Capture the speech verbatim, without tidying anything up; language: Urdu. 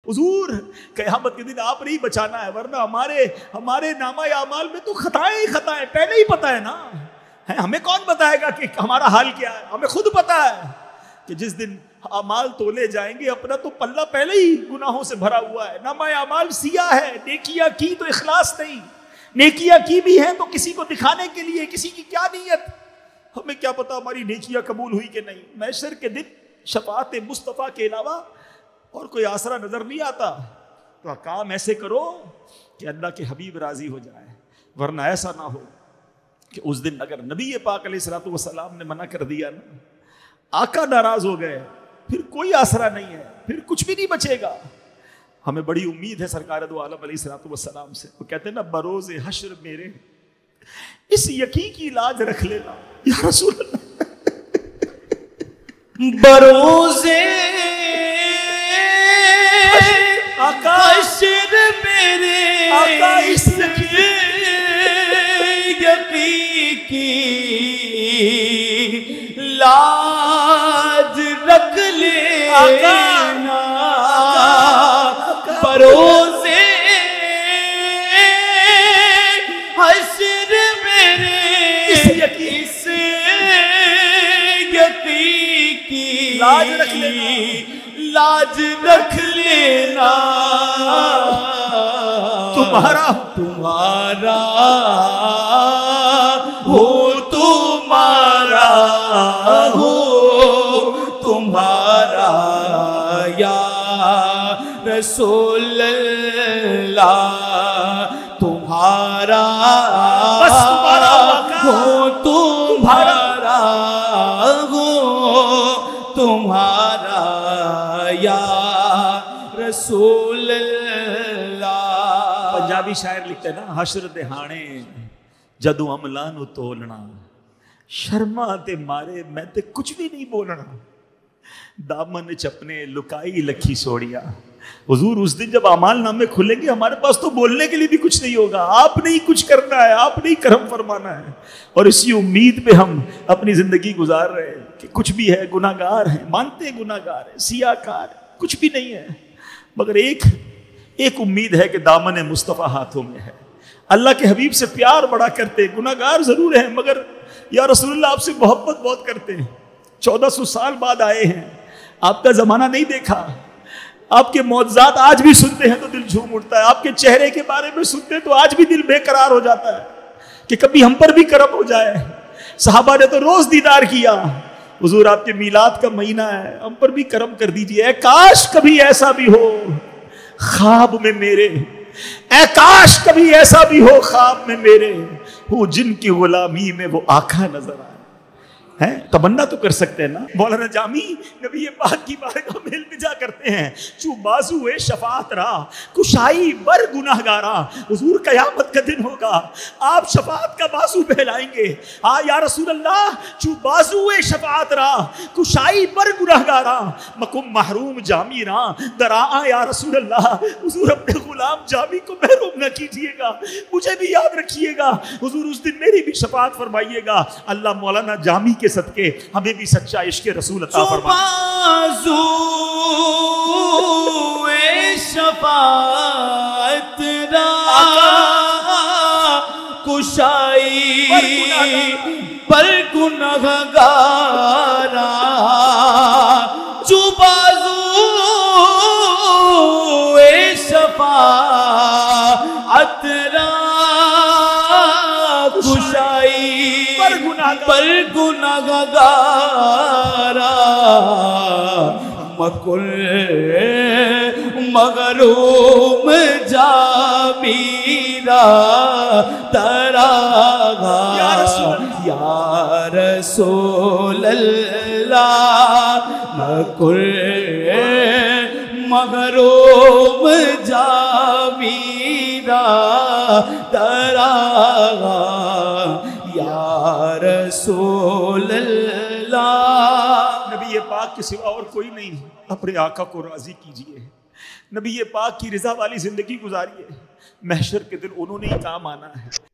حضور قیامت کے دن آپ نہیں بچانا ہے، ورنہ ہمارے ہمارے نامہ اعمال میں تو خطائیں ہی خطائیں پہلے ہی پتہ ہے نا. ہمیں کون بتائے گا کہ ہمارا حال کیا ہے؟ ہمیں خود پتہ ہے کہ جس دن اعمال تولے جائیں گے اپنا تو پلہ پہلے ہی گناہوں سے بھرا ہوا ہے. نامہ اعمال سیاہ ہے، نیکیاں کی تو اخلاص نہیں، نیکیاں کی بھی ہیں تو کسی کو دکھانے کے لیے، کسی کی کیا نیت، ہمیں کیا پتا ہماری نیکیاں قبول ہوئی کہ نہیں. محشر کے دن شفاعت مصطفیٰ کے علاوہ اور کوئی آسرا نظر نہیں آتا. تو کام ایسے کرو کہ اللہ کے حبیب راضی ہو جائے، ورنہ ایسا نہ ہو کہ اس دن اگر نبی پاک علیہ الصلوۃ والسلام نے منع کر دیا نا، آقا ناراض ہو گئے، پھر کوئی آسرا نہیں ہے، پھر کچھ بھی نہیں بچے گا. ہمیں بڑی امید ہے سرکار دو عالم علیہ الصلوۃ والسلام سے. وہ کہتے ہیں نا بروز حشر میرے اس یقین کی لاج رکھ لینا یا رسول اللہ. بروز حشر میرے آقا اس یقین کی لاج رکھ لینا. بروز حشر میرے اس یقین کی لاج رکھ لینا، لاج رکھ لینا. تمہارا تمہارا ہو تمہارا ہو تمہارا یا رسول اللہ. تمہارا بس تمہارا ہو تمہارا ہو تمہارا یا رسول اللہ. پنجابی شاعر لکھتے ہیں نا، حشر دہانے جدو عملاں نو تولنا، شرما تے مارے میں تے کچھ بھی نہیں بولنا، دامن چپنے لکائی لکھی سوڑیا. حضور اس دن جب اعمال نامے کھلیں گے ہمارے پاس تو بولنے کے لیے بھی کچھ نہیں ہوگا. آپ نے ہی کچھ کرنا ہے، آپ نے ہی کرم فرمانا ہے. اور اسی امید پہ ہم اپنی زندگی گزار رہے ہیں کہ کچھ بھی ہے، گناہ گار ہیں، مانتے ہیں گناہ گار ہیں، سیاہ کار ہیں، کچھ بھی نہیں ہے، مگر ایک ایک امید ہے کہ دامن مصطفیٰ ہاتھوں میں ہے. اللہ کے حبیب سے پیار بڑا کرتے، گناہ گار ضرور ہیں مگر یا رسول اللہ آپ سے محبت بہت کرتے ہیں. چودہ سو سال بعد آئے ہیں، آپ کا زمانہ نہیں دیکھا، آپ کے معجزات آج بھی سنتے ہیں تو دل جھوم اٹھتا ہے. آپ کے چہرے کے بارے میں سنتے ہیں تو آج بھی دل بے قرار ہو جاتا ہے کہ کبھی ہم پر بھی کرم ہو جائے. صحابہ نے تو روز دیدار کیا. حضور آپ کے میلاد کا مہینہ ہے، ہم پر بھی کرم کر دیجئے. اے کاش کبھی ایسا بھی ہو خواب میں میرے، اے کاش کبھی ایسا بھی ہو خواب میں میرے، ہوں جن کی غلامی میں وہ آقا نظر آئے. ہیں تمنا تو کر سکتے ہیں نا. مولانا جامی نبی پاک کی بارگاہ میں التجا کرتے ہیں، چو بازو شفاعت را کشائی بر گناہ گارا. حضور قیامت کا دن ہوگا، آپ شفاعت کا بازو پھیلائیں گے. ہاں یا رسول اللہ، چو بازو شفاعت را کشائی بر گناہ گارا مکم محروم جامی را درا. یا رسول اللہ، حضور اپنے غلام جامی کو محروم نہ کیجیے گا، مجھے بھی یاد رکھیے گا. حضور اس دن میری بھی شفاعت فرمائیے گا. اللہ مولانا جامی کے صدقے ہمیں بھی سچا عشق رسول عطا فرمائے. بازو شفاعت را کشائی پر گناہ گارا، جو بازو شفاعت را کشائی پر گناہ گارا مکر مغروم جامیرا تراغا. یا رسول اللہ، مکر مغروم جامیرا تراغا. یا رسول اللہ، نبی پاک کے سوا اور کوئی نہیں. اپنے آقا کو راضی کیجئے، نبی پاک کی رضا والی زندگی گزاریے. محشر کے دن انہوں نے ہی کام آنا ہے.